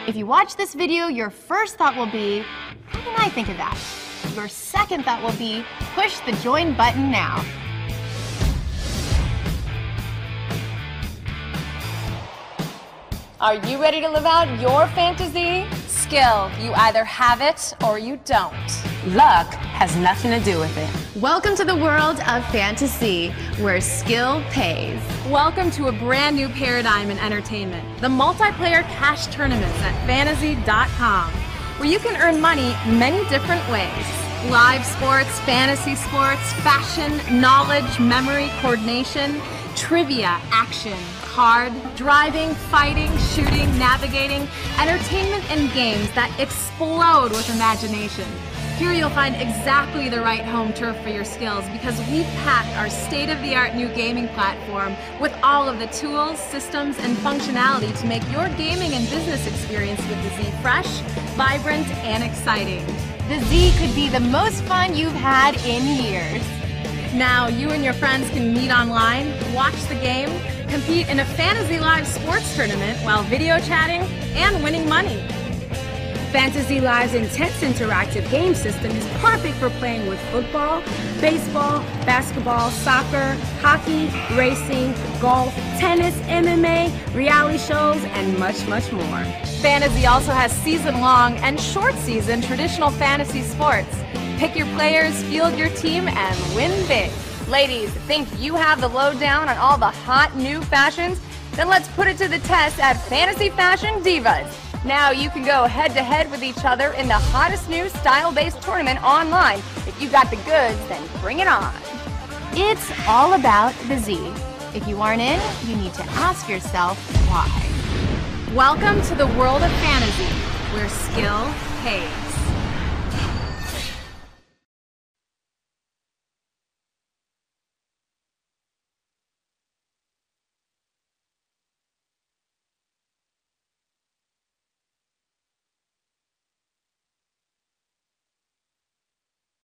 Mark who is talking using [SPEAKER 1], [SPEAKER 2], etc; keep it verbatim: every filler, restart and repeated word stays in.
[SPEAKER 1] If you watch this video, your first thought will be, how can I think of that? Your second thought will be, push the join button now.
[SPEAKER 2] Are you ready to live out your fantasy?
[SPEAKER 3] Skill, you either have it or you don't.
[SPEAKER 4] Luck has nothing to do with it.
[SPEAKER 1] Welcome to the world of fantasy, where skill pays.
[SPEAKER 5] Welcome to a brand new paradigm in entertainment, the multiplayer cash tournaments at fantasy dot com, where you can earn money many different ways. Live sports, fantasy sports, fashion, knowledge, memory, coordination, trivia, action, card, driving, fighting, shooting, navigating, entertainment, and games that explode with imagination. Here you'll find exactly the right home turf for your skills, because we've packed our state-of-the-art new gaming platform with all of the tools, systems, and functionality to make your gaming and business experience with the Z fresh, vibrant, and exciting.
[SPEAKER 1] The Z could be the most fun you've had in years.
[SPEAKER 5] Now you and your friends can meet online, watch the game, compete in a Fantasy Live sports tournament while video chatting and winning money.
[SPEAKER 6] Fantasy Live's intense interactive game system is perfect for playing with football, baseball, basketball, soccer, hockey, racing, golf, tennis, M M A, reality shows, and much, much more.
[SPEAKER 3] Fantasy also has season-long and short-season traditional fantasy sports. Pick your players, field your team, and win big.
[SPEAKER 2] Ladies, think you have the lowdown on all the hot new fashions? Then let's put it to the test at Fantasy Fashion Divas. Now you can go head-to-head with each other in the hottest new style-based tournament online. If you got the goods, then bring it on.
[SPEAKER 1] It's all about the Z. If you aren't in, you need to ask yourself why.
[SPEAKER 5] Welcome to the world of fantasy, where skill pays.